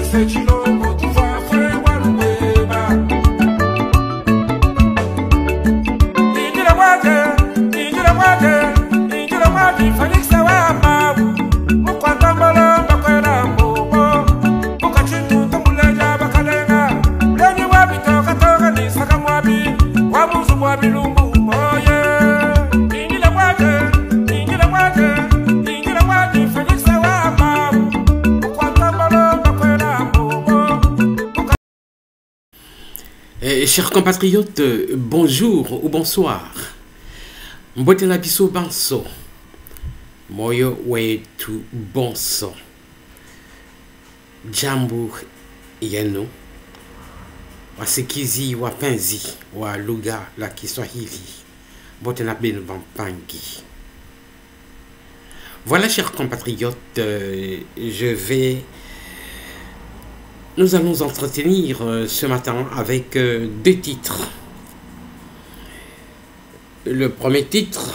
Chers compatriotes, bonjour ou bonsoir. Mbote na biso banso. Moyo wetu bonso. Jambo yenu. Wasikizi wapenzi wa lugha la Kiswahili. Mbote na benu bampangi. Voilà, chers compatriotes, nous allons entretenir ce matin avec deux titres. Le premier titre,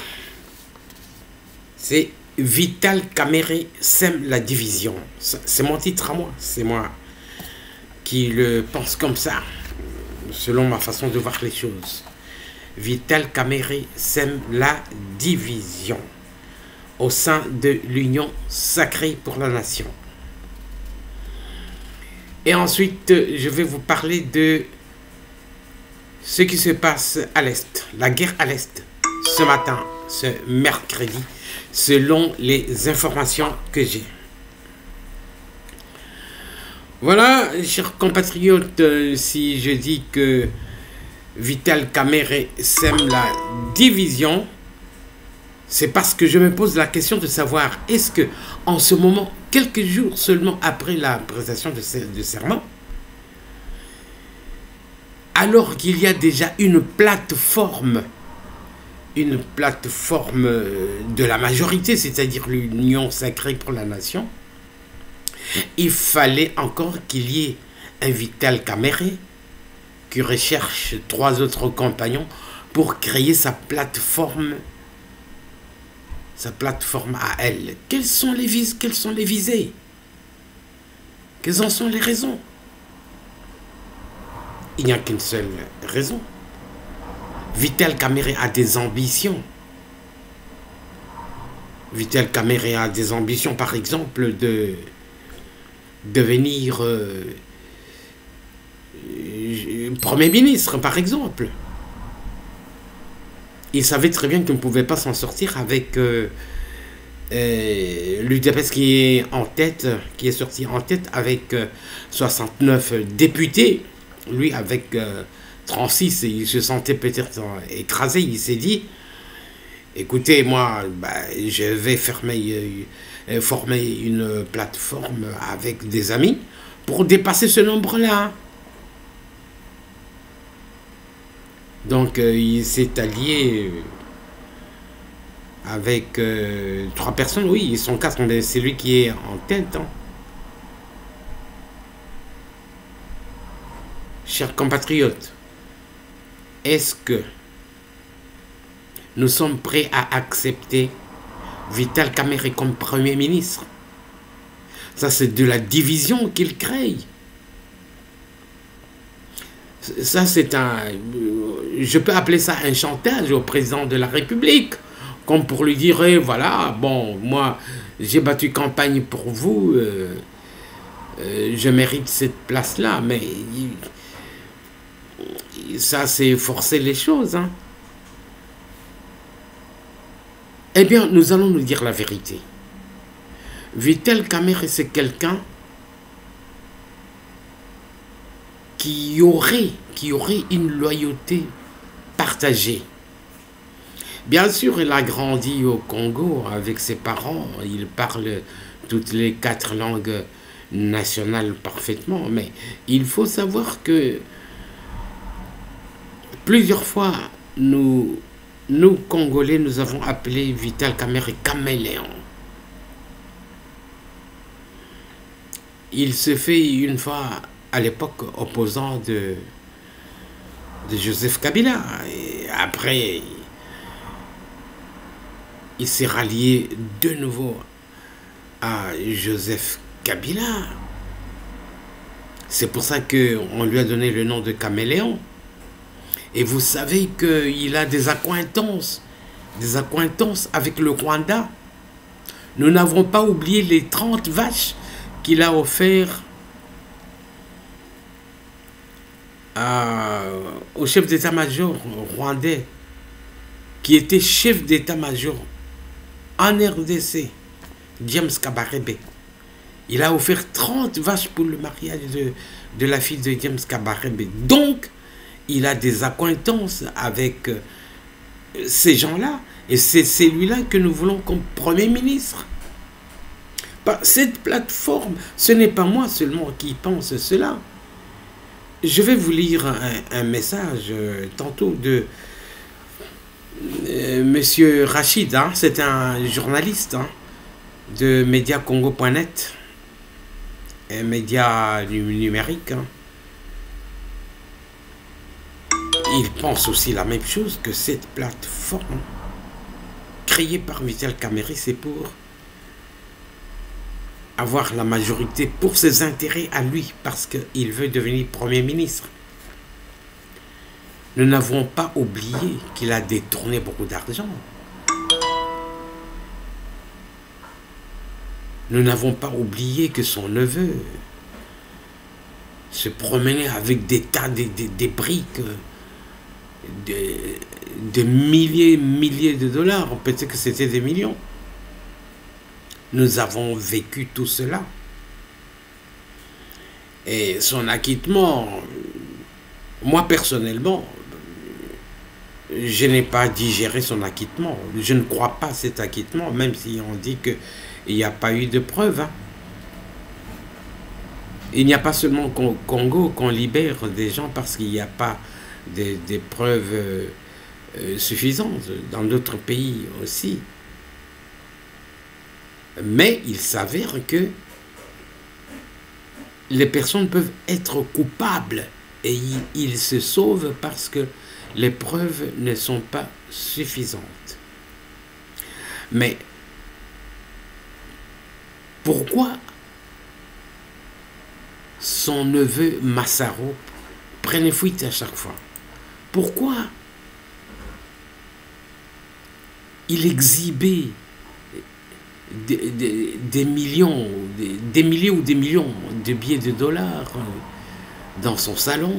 c'est Vital Kamerhe sème la division. C'est mon titre à moi, c'est moi qui le pense comme ça, selon ma façon de voir les choses. Vital Kamerhe sème la division au sein de l'Union sacrée pour la nation. Et ensuite, je vais vous parler de ce qui se passe à l'Est, la guerre à l'Est, ce matin, ce mercredi, selon les informations que j'ai. Voilà, chers compatriotes, si je dis que Vital Kamerhe sème la division, c'est parce que je me pose la question de savoir, est-ce que en ce moment, quelques jours seulement après la prestation de serment, alors qu'il y a déjà une plateforme de la majorité, c'est-à-dire l'Union sacrée pour la nation, il fallait encore qu'il y ait un Vital Kamerhe qui recherche 3 autres compagnons pour créer sa plateforme à elle. Quelles sont les visées? Quelles en sont les raisons? Il n'y a qu'une seule raison. Vital Kamerhe a des ambitions. Vital Kamerhe a des ambitions, par exemple, de devenir Premier ministre, par exemple. Il savait très bien qu'il ne pouvait pas s'en sortir avec l'UDPS qui est sorti en tête avec 69 députés. Lui avec 36, il se sentait peut-être écrasé. Il s'est dit, écoutez, moi, je vais former une plateforme avec des amis pour dépasser ce nombre-là. Donc, il s'est allié avec 3 personnes. Oui, ils sont 4, mais c'est lui qui est en tête. Hein. Chers compatriotes, est-ce que nous sommes prêts à accepter Vital Kamerhe comme Premier ministre? Ça, c'est de la division qu'il crée. Ça, c'est je peux appeler ça un chantage au président de la République, comme pour lui dire, voilà, bon, moi, j'ai battu campagne pour vous, je mérite cette place-là, mais ça, c'est forcer les choses. Hein. Eh bien, nous allons nous dire la vérité. Vital Kamerhe, c'est quelqu'un qui aurait une loyauté partagée. Bien sûr, il a grandi au Congo avec ses parents. Il parle toutes les 4 langues nationales parfaitement. Mais il faut savoir que plusieurs fois, nous Congolais, nous avons appelé Vital Kamerhe caméléon. Il se fait une fois à l'époque opposant de Joseph Kabila. Et après, il s'est rallié de nouveau à Joseph Kabila. C'est pour ça qu'on lui a donné le nom de caméléon. Et vous savez qu'il a des accointances avec le Rwanda. Nous n'avons pas oublié les 30 vaches qu'il a offertes au chef d'état-major rwandais, qui était chef d'état-major en RDC, James Kabarebe. Il a offert 30 vaches pour le mariage de la fille de James Kabarebe. Donc, il a des accointances avec ces gens-là. Et c'est celui-là que nous voulons comme Premier ministre. Cette plateforme, ce n'est pas moi seulement qui pense cela. Je vais vous lire un message tantôt de Monsieur Rachid. Hein, c'est un journaliste de mediacongo.net, un média numérique. Hein. Il pense aussi la même chose, que cette plateforme créée par Vital Kamerhe, c'est pour avoir la majorité pour ses intérêts à lui, parce qu'il veut devenir Premier ministre. Nous n'avons pas oublié qu'il a détourné beaucoup d'argent. Nous n'avons pas oublié que son neveu se promenait avec des tas, des briques, de milliers de dollars, peut-être que c'était des millions. Nous avons vécu tout cela. Et son acquittement, moi personnellement, je n'ai pas digéré son acquittement. Je ne crois pas à cet acquittement, même si on dit qu'il n'y a pas eu de preuves. Hein. Il n'y a pas seulement qu'au Congo qu'on libère des gens parce qu'il n'y a pas des preuves suffisantes. Dans d'autres pays aussi. Mais il s'avère que les personnes peuvent être coupables et ils se sauvent parce que les preuves ne sont pas suffisantes. Mais pourquoi son neveu Massaro prenait fuite à chaque fois? Pourquoi il exhibait des millions, des milliers ou des millions de billets de dollars dans son salon?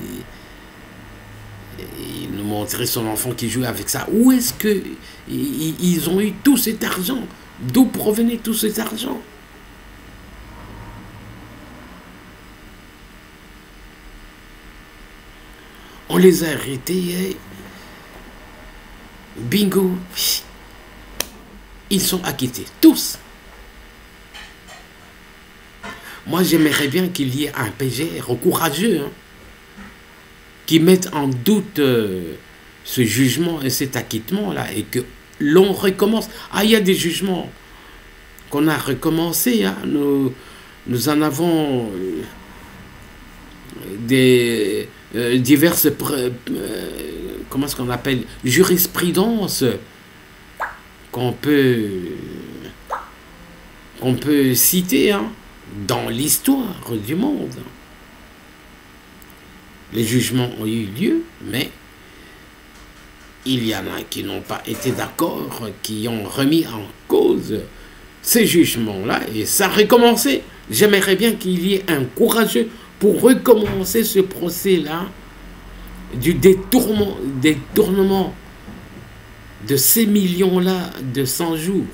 Il nous montrait son enfant qui jouait avec ça. Où est-ce que ils ont eu tout cet argent? D'où provenait tout cet argent? On les a arrêtés et bingo, ils sont acquittés, tous. Moi, j'aimerais bien qu'il y ait un PGR courageux, hein, qui mette en doute ce jugement et cet acquittement-là, et que l'on recommence. Ah, il y a des jugements qu'on a recommencé, hein. Nous en avons des diverses, comment est-ce qu'on appelle, jurisprudence qu'on peut citer, hein, dans l'histoire du monde. Les jugements ont eu lieu, mais il y en a qui n'ont pas été d'accord, qui ont remis en cause ces jugements-là, et ça a recommencé. J'aimerais bien qu'il y ait un courageux pour recommencer ce procès-là du détournement de ces millions-là de 100 jours.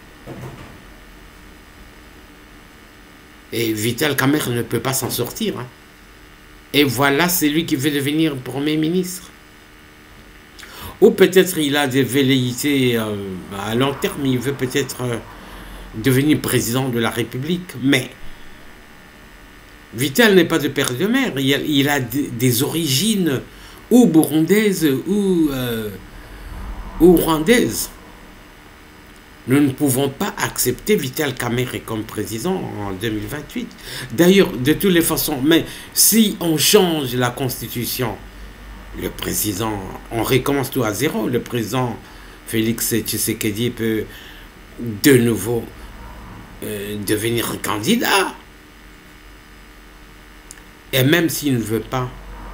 Et Vital Kamerhe ne peut pas s'en sortir. Hein. Et voilà, c'est lui qui veut devenir Premier ministre. Ou peut-être il a des velléités à long terme, il veut peut-être devenir président de la République. Mais Vital n'est pas de père de mère. Il a des origines ou burundaises ou rwandaises. Nous ne pouvons pas accepter Vital Kamerhe comme président en 2028. D'ailleurs, de toutes les façons, mais si on change la constitution, le président, on recommence tout à zéro. Le président Félix Tshisekedi peut de nouveau devenir candidat. Et même s'il ne veut pas,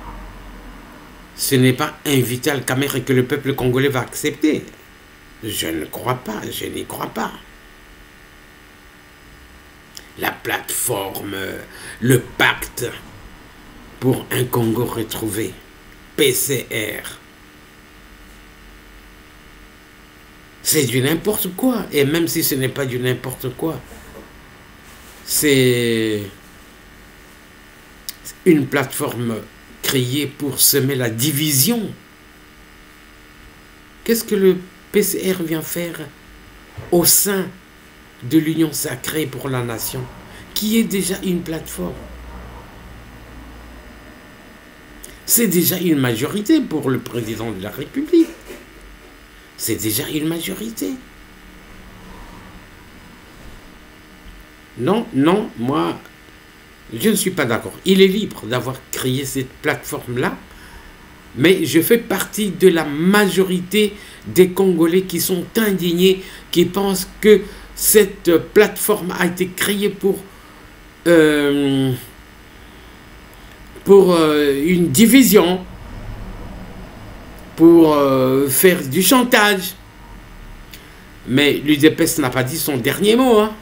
ce n'est pas un Vital Kamerhe que le peuple congolais va accepter. Je ne crois pas, je n'y crois pas. La plateforme, le pacte pour un Congo retrouvé, PCR. C'est du n'importe quoi. Et même si ce n'est pas du n'importe quoi, c'est une plateforme créée pour semer la division. Qu'est-ce que le PCR vient faire au sein de l'Union sacrée pour la nation, qui est déjà une plateforme? C'est déjà une majorité pour le président de la République. C'est déjà une majorité. Non, non, moi, je ne suis pas d'accord. Il est libre d'avoir créé cette plateforme-là, mais je fais partie de la majorité des Congolais qui sont indignés, qui pensent que cette plateforme a été créée pour une division, pour faire du chantage. Mais l'UDPS n'a pas dit son dernier mot. Hein.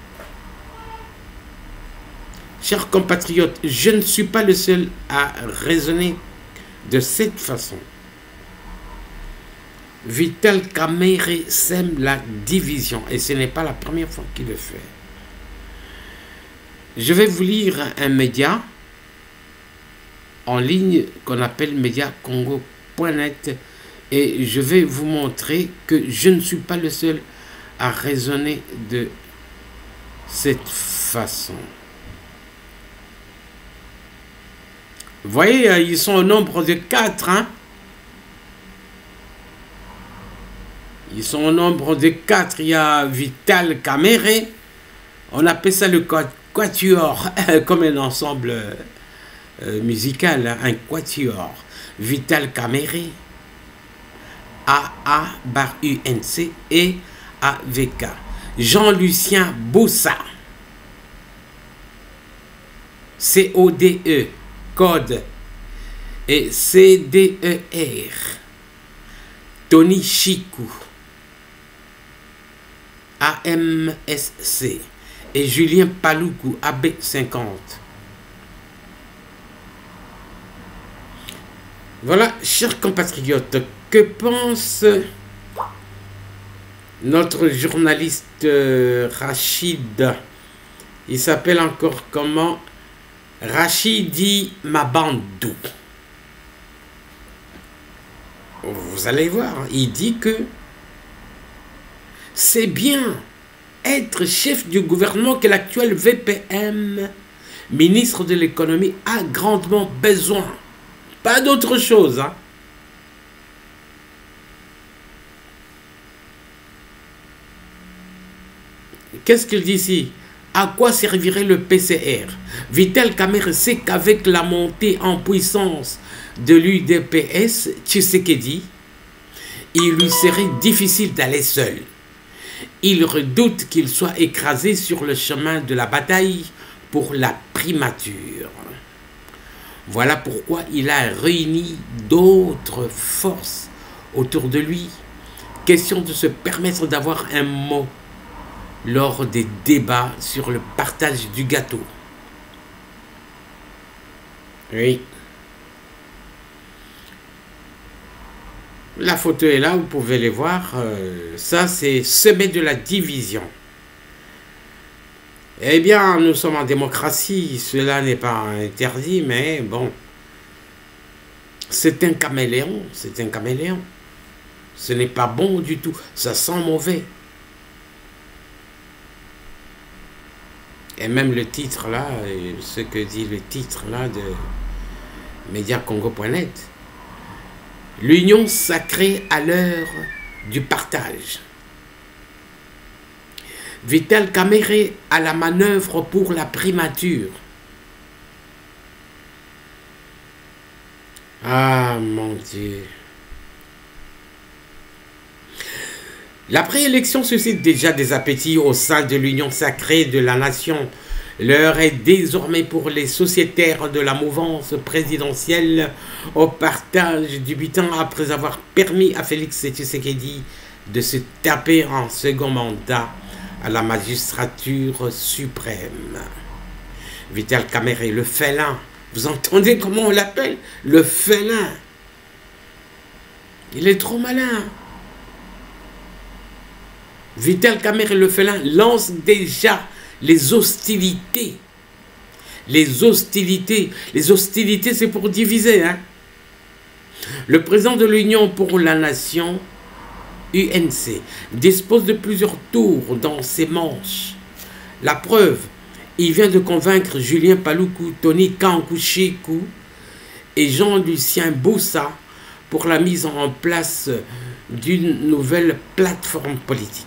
Chers compatriotes, je ne suis pas le seul à raisonner de cette façon. Vital Kamerhe sème la division et ce n'est pas la première fois qu'il le fait. Je vais vous lire un média en ligne qu'on appelle mediacongo.net et je vais vous montrer que je ne suis pas le seul à raisonner de cette façon. Vous voyez, ils sont au nombre de 4, hein? Ils sont au nombre de 4. Il y a Vital Kamerhe. On appelle ça le quatuor, comme un ensemble musical, hein, un quatuor. Vital Kamerhe, AA-UNC et AVK. Jean-Lucien Boussa, CODE, code, et CDER. Tony Chikou, AMSC, et Julien Paloukou, AB50. Voilà, chers compatriotes, que pense notre journaliste Rachid? Il s'appelle encore comment? Rachidi Mabandou. Vous allez voir, il dit que c'est bien être chef du gouvernement que l'actuel VPM, ministre de l'économie, a grandement besoin. Pas d'autre chose. Hein. Qu'est-ce qu'il dit ici? À quoi servirait le PCR? Vital Kamerhe sait qu'avec la montée en puissance de l'UDPS, Tshisekedi, il lui serait difficile d'aller seul. Il redoute qu'il soit écrasé sur le chemin de la bataille pour la primature. Voilà pourquoi il a réuni d'autres forces autour de lui. Question de se permettre d'avoir un mot lors des débats sur le partage du gâteau. Oui. La photo est là, vous pouvez les voir. Ça, c'est semer de la division. Eh bien, nous sommes en démocratie. Cela n'est pas interdit, mais bon. C'est un caméléon. C'est un caméléon. Ce n'est pas bon du tout. Ça sent mauvais. Et même le titre là, ce que dit le titre là de mediacongo.net. L'union sacrée à l'heure du partage. Vital Kamerhe à la manœuvre pour la primature. Ah mon Dieu. La préélection suscite déjà des appétits au sein de l'union sacrée de la nation. L'heure est désormais pour les sociétaires de la mouvance présidentielle au partage du butin après avoir permis à Félix Tshisekedi de se taper en second mandat à la magistrature suprême. Vital Kamerhe, le félin. Vous entendez comment on l'appelle? Le félin. Il est trop malin. Vital Kamerhe, le félin, lance déjà les hostilités. Les hostilités. Les hostilités, c'est pour diviser. Hein? Le président de l'Union pour la Nation, UNC, dispose de plusieurs tours dans ses manches. La preuve, il vient de convaincre Julien Paluku, Tony Kankuchiku et Jean-Lucien Boussa pour la mise en place d'une nouvelle plateforme politique.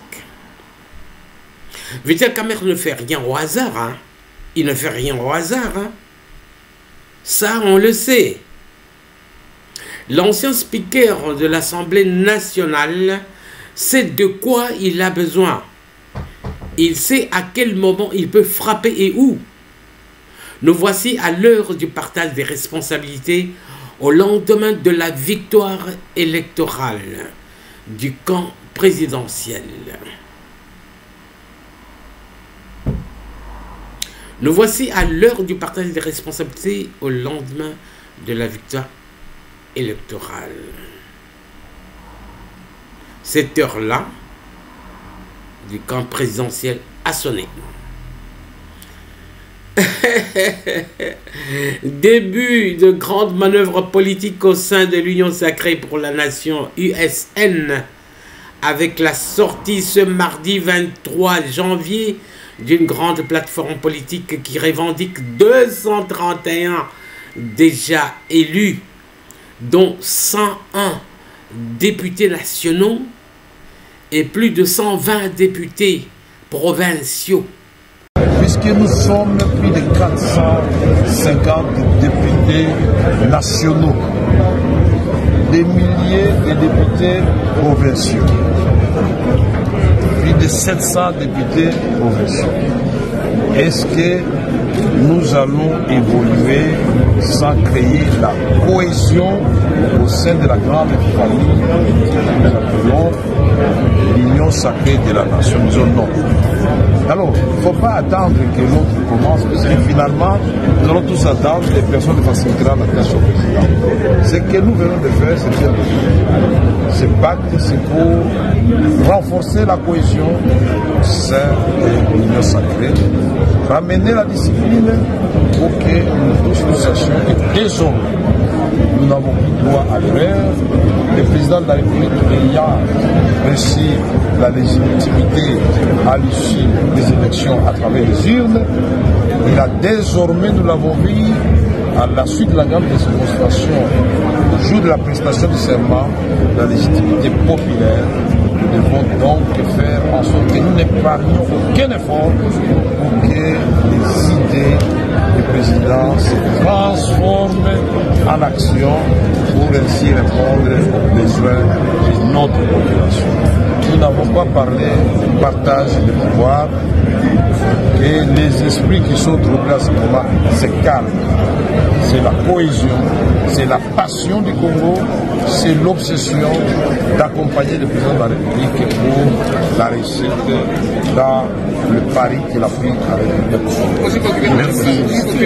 Vital Kamerhe ne fait rien au hasard. Hein? Il ne fait rien au hasard. Hein? Ça, on le sait. L'ancien speaker de l'Assemblée nationale sait de quoi il a besoin. Il sait à quel moment il peut frapper et où. Nous voici à l'heure du partage des responsabilités au lendemain de la victoire électorale du camp présidentiel. Nous voici à l'heure du partage des responsabilités au lendemain de la victoire électorale. Cette heure-là du camp présidentiel a sonné. Début de grandes manœuvres politiques au sein de l'Union sacrée pour la nation USN avec la sortie ce mardi 23 janvier d'une grande plateforme politique qui revendique 231 déjà élus, dont 101 députés nationaux et plus de 120 députés provinciaux. Puisque nous sommes plus de 450 députés nationaux, des milliers de députés provinciaux, plus de 700 députés provinciaux. Est-ce que nous allons évoluer sans créer la cohésion au sein de la grande famille que nous appelons l'Union sacrée de la nation? Nous disons non. Alors, il ne faut pas attendre que l'autre commence, parce que finalement, nous allons tous attendre, les personnes faciliteront la tâche au président. Ce que nous venons de faire, c'est bien. Ce pacte, c'est pour renforcer la cohésion au sein de l'Union sacrée, ramener la discipline pour que nous tous nous sachions que désormais, nous n'avons plus droit à l'erreur. Le président de la République ayant reçu la légitimité à l'issue des élections à travers les urnes, il a désormais, nous l'avons vu, à la suite de la grande démonstration, le jour de la prestation du serment, la légitimité populaire. Nous devons donc faire en sorte que nous n'épargnions aucun effort pour que les idées du président se transforment en action pour ainsi répondre aux besoins de notre population. Nous n'avons pas parlé de partage de pouvoir et les esprits qui sont troublés à ce moment se calment. C'est la cohésion, c'est la passion du Congo, c'est l'obsession d'accompagner le président de la République pour la réussite dans le pari qu'il a pris avec le Congo. Merci.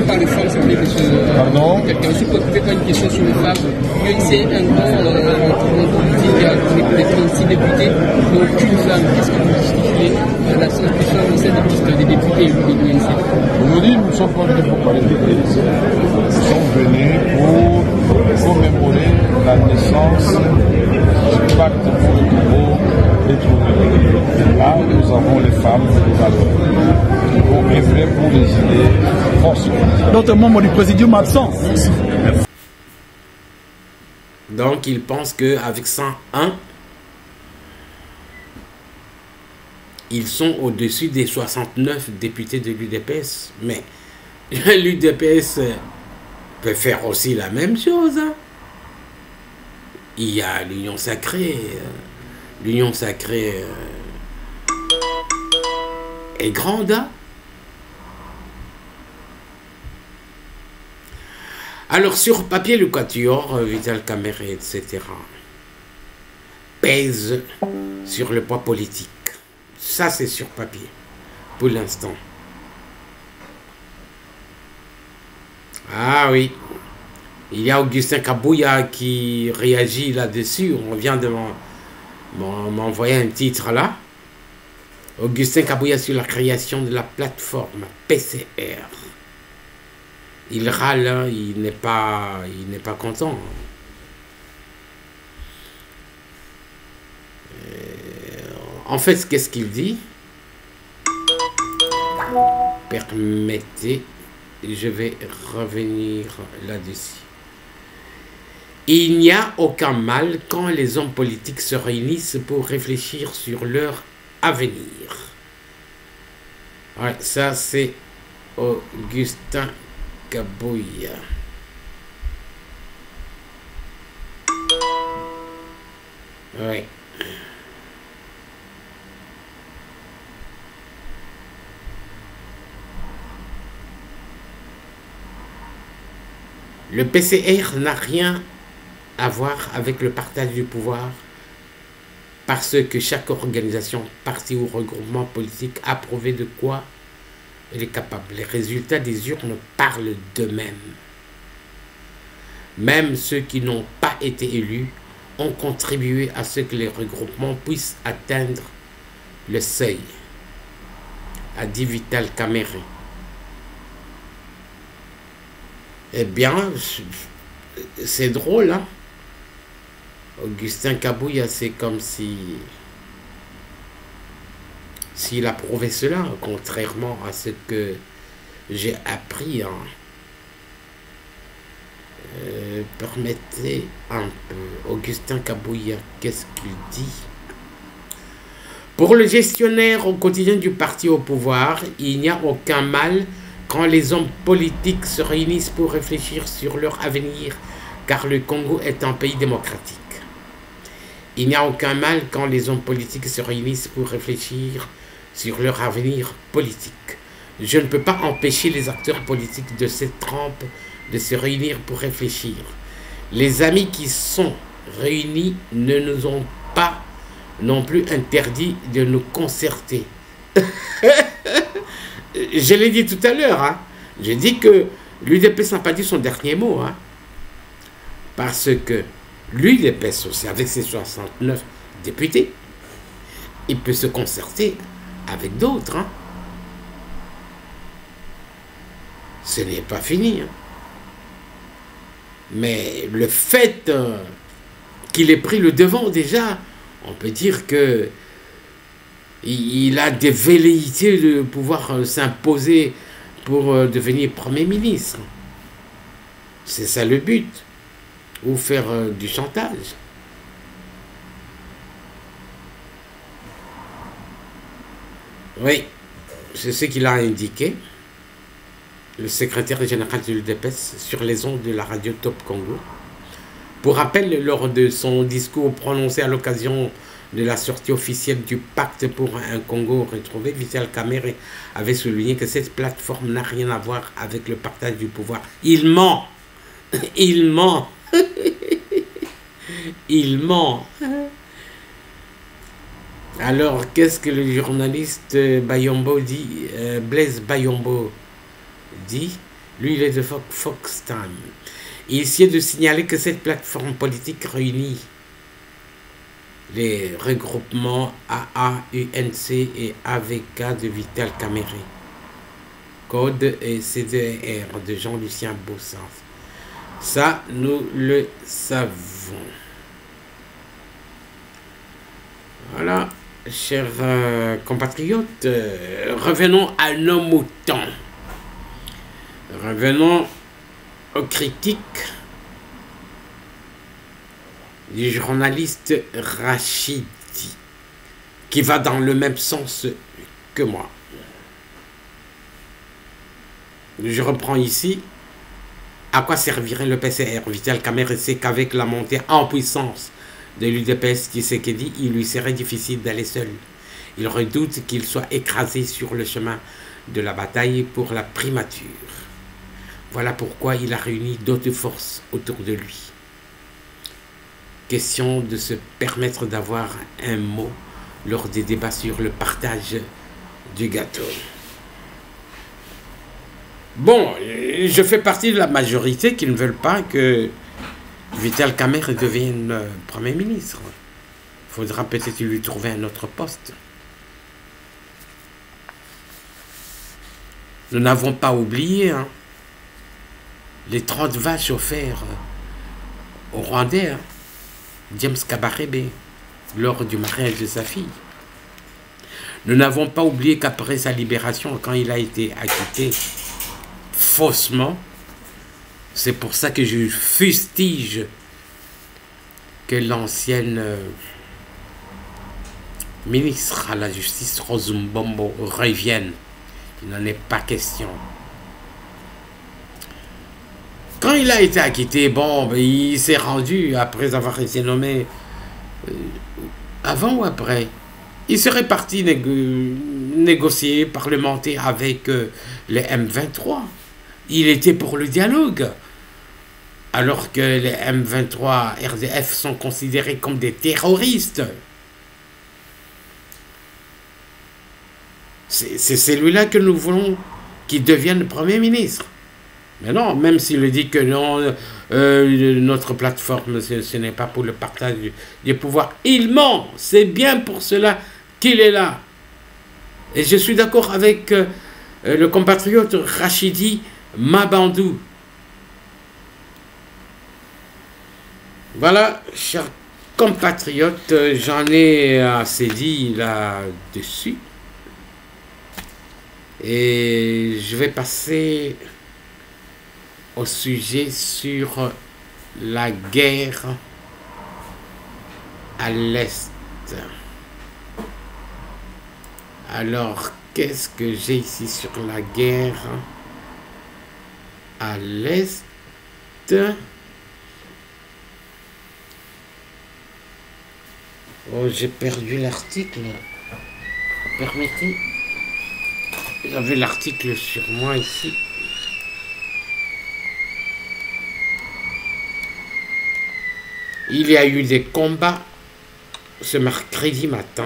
Pardon? Quelqu'un se peut poser une question sur les femmes. C'est un grand politique avec les 36 députés, mais aucune femme. Qu'est-ce que vous justifiez la inscription au sein de liste des députés élus de l'UNC? Aujourd'hui, nous ne sommes pas venus pour parler de l'UNC. Nous sommes venus pour commémorer la naissance du pacte pour le Congo détourné. Et là, nous avons les femmes et les valeurs qui vont œuvrer pour les idées forces. D'autres membres du présidium absents. Donc, il pense qu'avec 101, ils sont au-dessus des 69 députés de l'UDPS. Mais l'UDPS peut faire aussi la même chose. Hein. Il y a l'Union sacrée. L'Union sacrée est grande. Hein. Alors, sur papier, le quatuor, Vital Kamerhe, etc., pèse sur le poids politique. Ça, c'est sur papier, pour l'instant. Ah oui. Il y a Augustin Kabouya qui réagit là-dessus. On vient de m'envoyer un titre là. Augustin Kabouya sur la création de la plateforme PCR. Il râle, hein, il n'est pas content. En fait, qu'est-ce qu'il dit? Permettez, je vais revenir là-dessus. Il n'y a aucun mal quand les hommes politiques se réunissent pour réfléchir sur leur avenir. Ouais, ça c'est Augustin Kabouya. Ouais. Le PCR n'a rien à voir avec le partage du pouvoir parce que chaque organisation, parti ou regroupement politique a prouvé de quoi elle est capable. Les résultats des urnes parlent d'eux-mêmes. Même ceux qui n'ont pas été élus ont contribué à ce que les regroupements puissent atteindre le seuil, a dit Vital Kamerhe. Eh bien, c'est drôle, hein? Augustin Kabouya, c'est comme si s'il approuvait cela, contrairement à ce que j'ai appris. Hein. Permettez un peu. Augustin Kabouya, qu'est-ce qu'il dit? Pour le gestionnaire au quotidien du parti au pouvoir, il n'y a aucun mal quand les hommes politiques se réunissent pour réfléchir sur leur avenir, car le Congo est un pays démocratique. Il n'y a aucun mal quand les hommes politiques se réunissent pour réfléchir sur leur avenir politique. Je ne peux pas empêcher les acteurs politiques de cette trempe de se réunir pour réfléchir. Les amis qui sont réunis ne nous ont pas non plus interdit de nous concerter. Je l'ai dit tout à l'heure, hein. J'ai dit que l'UDPS n'a pas dit son dernier mot, hein. Parce que l'UDPS aussi, avec ses 69 députés, il peut se concerter avec d'autres, hein. Ce n'est pas fini, hein. Mais le fait qu'il ait pris le devant déjà, on peut dire que il a des velléités de pouvoir s'imposer pour devenir Premier ministre. C'est ça le but. Ou faire du chantage. Oui, c'est ce qu'il a indiqué, le secrétaire général de l'UDPS, sur les ondes de la radio Top Congo. Pour rappel, lors de son discours prononcé à l'occasion de la sortie officielle du pacte pour un Congo retrouvé, Vital Kamerhe avait souligné que cette plateforme n'a rien à voir avec le partage du pouvoir. Il ment. Il ment. Il ment. Alors, qu'est-ce que le journaliste Bayombo dit, Blaise Bayombo dit? Lui, il est de Fox Time. Il essaie de signaler que cette plateforme politique réunit les regroupements AA, UNC et AVK de Vital Kamerhe, Code et CDR de Jean-Lucien Bossens. Ça, nous le savons. Voilà, chers compatriotes, revenons à nos moutons. Revenons aux critiques du journaliste Rachidi, qui va dans le même sens que moi. Je reprends ici. À quoi servirait le PCR? Vital Kamerhe sait qu'avec la montée en puissance de l'UDPS Tshisekedi, il lui serait difficile d'aller seul. Il redoute qu'il soit écrasé sur le chemin de la bataille pour la primature. Voilà pourquoi il a réuni d'autres forces autour de lui. Question de se permettre d'avoir un mot lors des débats sur le partage du gâteau. Bon, je fais partie de la majorité qui ne veulent pas que Vital Kamerhe devienne Premier ministre. Il faudra peut-être lui trouver un autre poste. Nous n'avons pas oublié les 30 vaches offertes au Rwandais, James Kabarebe, lors du mariage de sa fille. Nous n'avons pas oublié qu'après sa libération, quand il a été acquitté faussement, c'est pour ça que je fustige que l'ancienne ministre à la justice, Rose Mbombo, revienne. Il n'en est pas question. Quand il a été acquitté, bon, il s'est rendu après avoir été nommé. Avant ou après? Il serait parti négocier, parlementer avec les M23. Il était pour le dialogue. Alors que les M23 RDF sont considérés comme des terroristes. C'est celui-là que nous voulons qu'il devienne Premier ministre. Mais non, même s'il dit que non, notre plateforme, ce n'est pas pour le partage du pouvoir. Il ment. C'est bien pour cela qu'il est là. Et je suis d'accord avec le compatriote Rachidi Mabandou. Voilà, chers compatriotes, j'en ai assez dit là-dessus. Et je vais passer au sujet sur la guerre à l'Est. Alors, qu'est-ce que j'ai ici sur la guerre à l'Est? Oh, j'ai perdu l'article. Permettez. J'avais l'article sur moi ici. Il y a eu des combats ce mercredi matin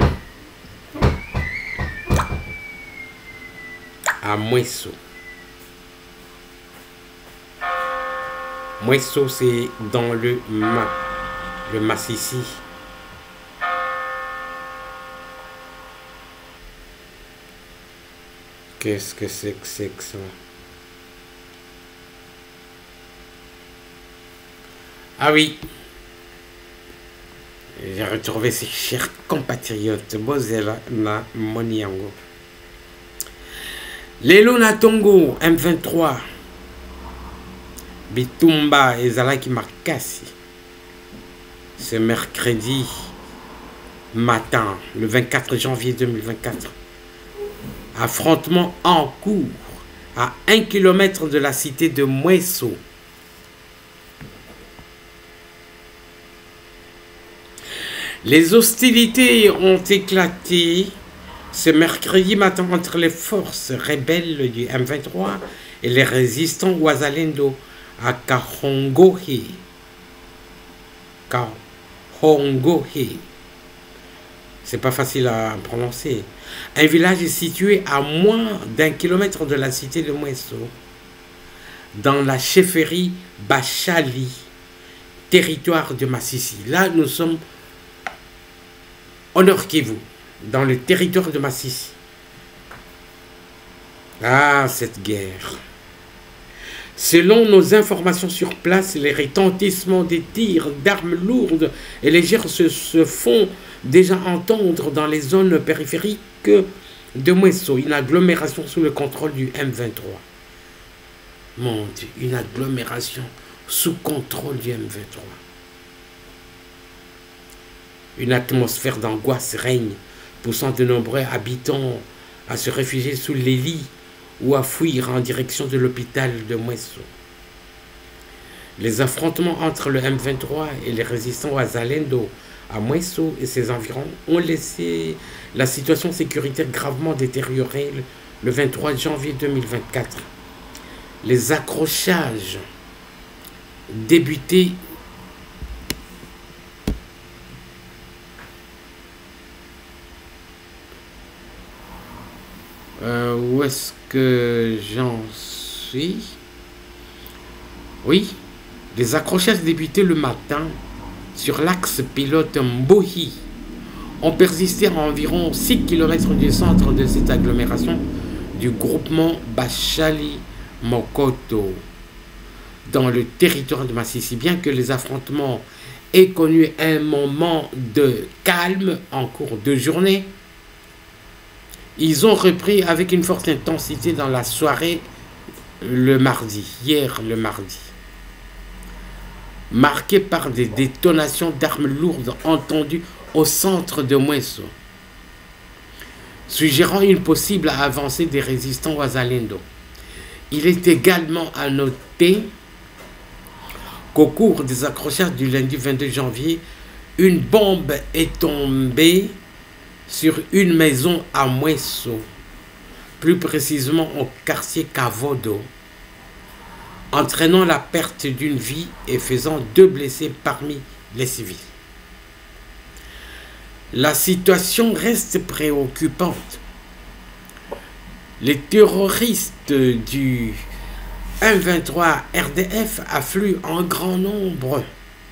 à Mweso. Mweso, c'est dans le Massissi. Qu'est-ce que c'est que ça? Ah oui. J'ai retrouvé ses chers compatriotes. Bozela na Moniango. Lelo na Tongo, M23. Bitumba et Zalaki Makassi. Ce mercredi matin, le 24 janvier 2024. Affrontement en cours à 1 km de la cité de Mweso. Les hostilités ont éclaté ce mercredi matin entre les forces rebelles du M23 et les résistants Wazalendo à Kahongohe. C'est pas facile à prononcer. Un village est situé à moins d'1 kilomètre de la cité de Mweso, dans la chefferie Bachali, territoire de Massissi. Là, nous sommes au Nord Kivu, dans le territoire de Massissi. Ah, cette guerre. Selon nos informations sur place, les retentissements des tirs d'armes lourdes et légères se font déjà entendre dans les zones périphériques de Mweso, une agglomération sous le contrôle du M23. Mon Dieu, une agglomération sous contrôle du M23. Une atmosphère d'angoisse règne, poussant de nombreux habitants à se réfugier sous les lits ou à fuir en direction de l'hôpital de Mweso. Les affrontements entre le M23 et les résistants Wazalendo à Mweso et ses environs ont laissé la situation sécuritaire gravement détériorée le 23 janvier 2024. Les accrochages débutés où est-ce que j'en suis? Oui, les accrochages débutés le matin sur l'axe pilote Mbohi ont persisté à environ 6 km du centre de cette agglomération du groupement Bachali-Mokoto, dans le territoire de Massissi. Bien que les affrontements aient connu un moment de calme en cours de journée, ils ont repris avec une forte intensité dans la soirée hier le mardi, marqué par des détonations d'armes lourdes entendues au centre de Mweso, suggérant une possible avancée des résistants Wazalendo. Il est également à noter qu'au cours des accrochages du lundi 22 janvier, une bombe est tombée sur une maison à Mweso, plus précisément au quartier Kavodo, entraînant la perte d'une vie et faisant 2 blessés parmi les civils. La situation reste préoccupante. Les terroristes du M23 RDF affluent en grand nombre.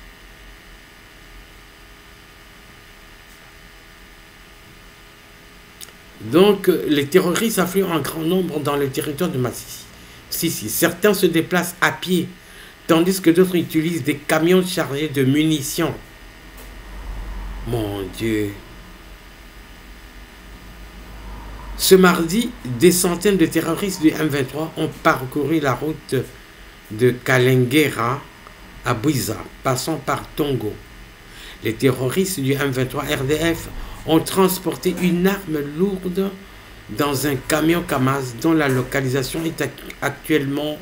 Donc, les terroristes affluent en grand nombre dans le territoire de Massissi. Certains se déplacent à pied, tandis que d'autres utilisent des camions chargés de munitions. Mon Dieu. Ce mardi, des centaines de terroristes du M23 ont parcouru la route de Kalengera à Bouiza, passant par Tongo. Les terroristes du M23 RDF ont transporté une arme lourde dans un camion Kamaz dont la localisation est actuellement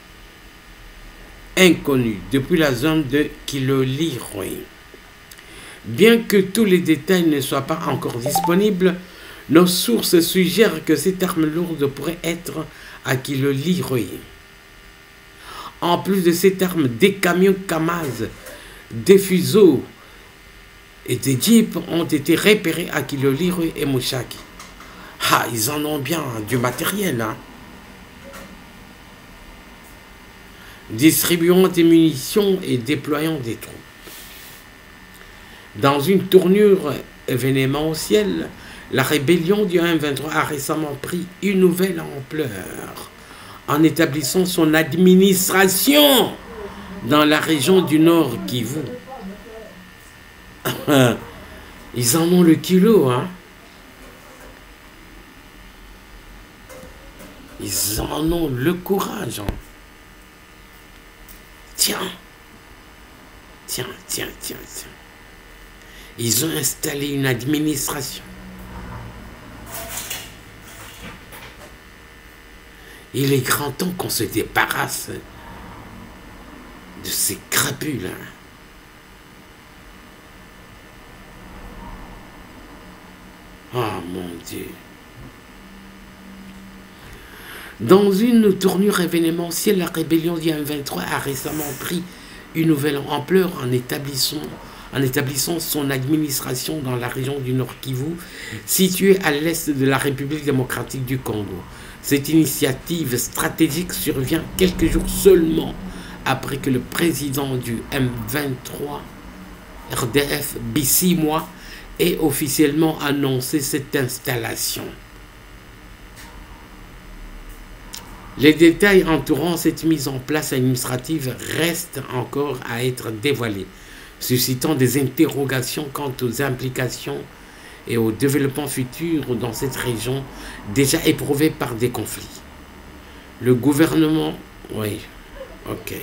inconnue depuis la zone de Kiloliroy. Bien que tous les détails ne soient pas encore disponibles, nos sources suggèrent que cette arme lourde pourrait être à Kiloliroy. En plus de cette arme, des camions Kamaz, des fuseaux et des jeeps ont été repérés à Kiloliroy et Mushaki. Ah, ils en ont bien du matériel, hein. Distribuant des munitions et déployant des troupes. Dans une tournure événementielle, la rébellion du M23 a récemment pris une nouvelle ampleur en établissant son administration dans la région du Nord Kivu. Ils en ont le kilo, hein. Ils en ont le courage, hein. Tiens. Ils ont installé une administration. Il est grand temps qu'on se débarrasse de ces crapules, hein. Oh mon Dieu. Dans une tournure événementielle, la rébellion du M23 a récemment pris une nouvelle ampleur en établissant son administration dans la région du Nord Kivu, située à l'est de la République démocratique du Congo. Cette initiative stratégique survient quelques jours seulement après que le président du M23 RDF, Bisimwa, ait officiellement annoncé cette installation. Les détails entourant cette mise en place administrative restent encore à être dévoilés, suscitant des interrogations quant aux implications et au développement futur dans cette région déjà éprouvée par des conflits. Le gouvernement... Oui, ok.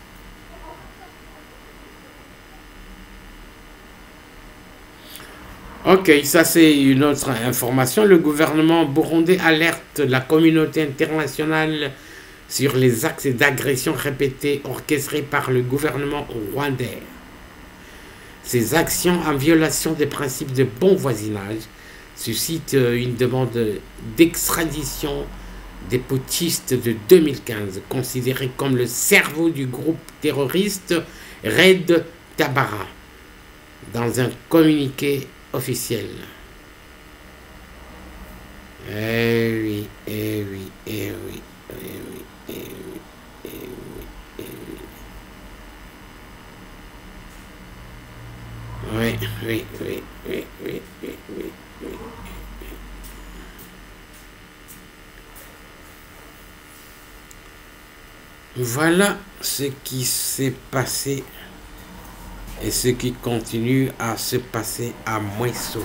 Ok, ça c'est une autre information. Le gouvernement burundais alerte la communauté internationale sur les actes d'agression répétés orchestrés par le gouvernement rwandais. Ces actions en violation des principes de bon voisinage suscitent une demande d'extradition des putschistes de 2015, considéré comme le cerveau du groupe terroriste Red Tabara, dans un communiqué officiel. Eh oui, eh oui, eh oui, eh oui, eh oui, eh oui, eh oui. Oui, oui, oui, oui, oui, oui, oui, oui. Voilà ce qui s'est passé et ce qui continue à se passer à Mwesso.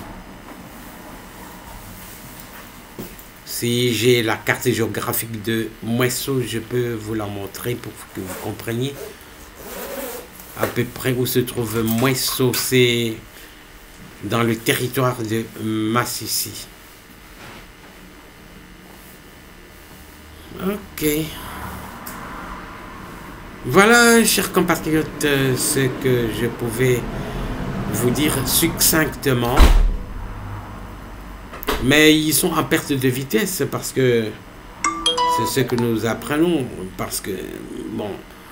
Si j'ai la carte géographique de Mwesso, je peux vous la montrer pour que vous compreniez à peu près où se trouve Mwesso. C'est dans le territoire de Massissi. Ok. Voilà, chers compatriotes, ce que je pouvais vous dire succinctement. Mais ils sont en perte de vitesse parce que c'est ce que nous apprenons. Parce que, bon,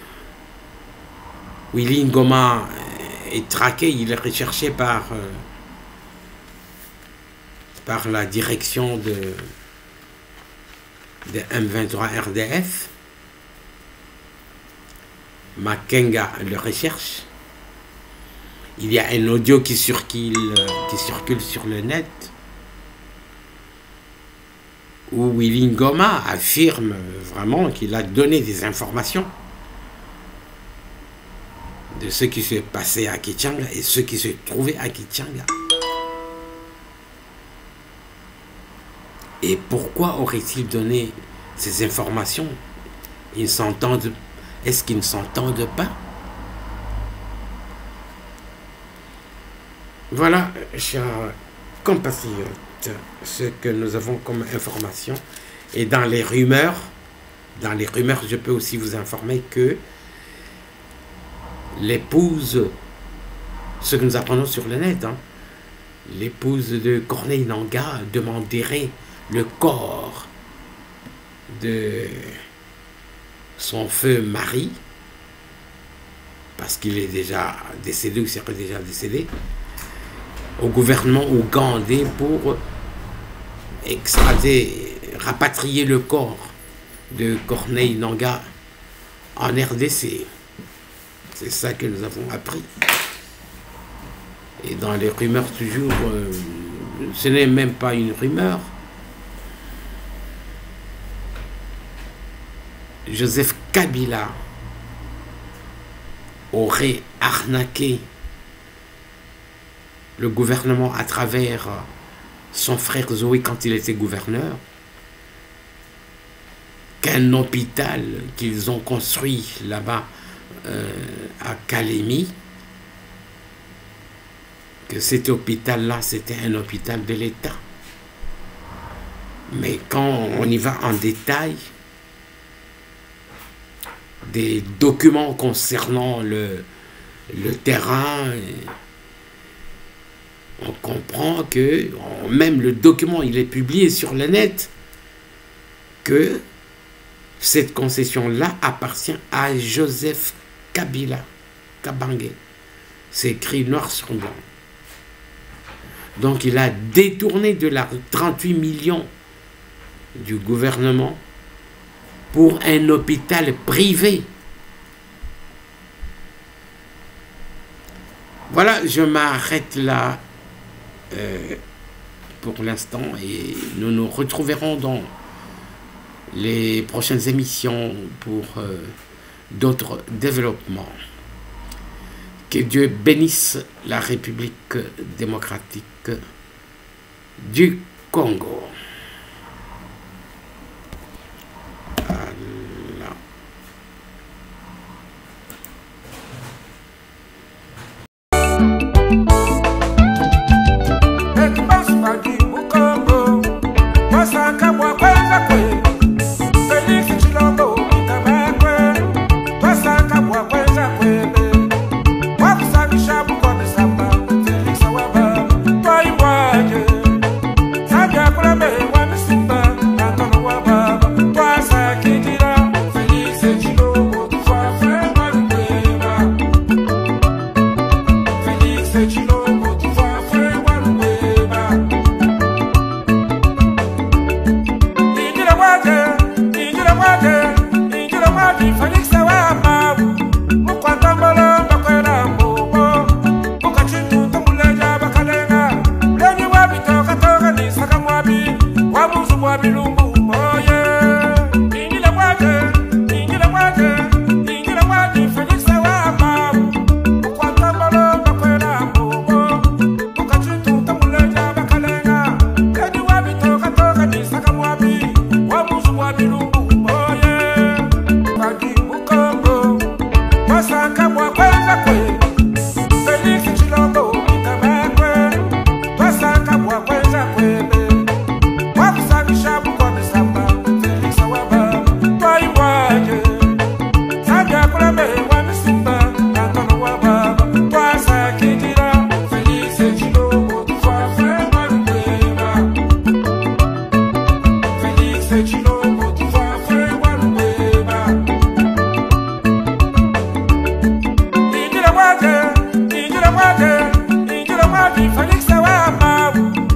Willy Ngoma est traqué, il est recherché par la direction de M23 RDF. Makenga le recherche. Il y a un audio qui circule sur le net où Willy Ngoma affirme vraiment qu'il a donné des informations de ce qui s'est passé à Kichanga et ce qui se trouvait à Kichanga. Et pourquoi aurait-il donné ces informations? Ils s'entendent. Est-ce qu'ils ne s'entendent pas? Voilà, chers compatriotes, ce que nous avons comme information. Et dans les rumeurs, je peux aussi vous informer que l'épouse, ce que nous apprenons sur le net, hein, l'épouse de Corneille Nangaa demanderait le corps de son feu mari, parce qu'il est déjà décédé ou serait déjà décédé, au gouvernement ougandais pour extrader, rapatrier le corps de Corneille Nangaa en RDC. C'est ça que nous avons appris. Et dans les rumeurs toujours, ce n'est même pas une rumeur. Joseph Kabila aurait arnaqué le gouvernement à travers son frère Zoé quand il était gouverneur, qu'un hôpital qu'ils ont construit là-bas à Kalemi, que cet hôpital-là, c'était un hôpital de l'État. Mais quand on y va en détail, des documents concernant le terrain, on comprend que, même le document, il est publié sur le net, que cette concession-là appartient à Joseph Kabila Kabange. C'est écrit noir sur blanc. Donc il a détourné de la 38 millions du gouvernement pour un hôpital privé. Voilà, je m'arrête là pour l'instant et nous nous retrouverons dans les prochaines émissions pour d'autres développements. Que Dieu bénisse la République démocratique du Congo. Sabe a Felix Awama.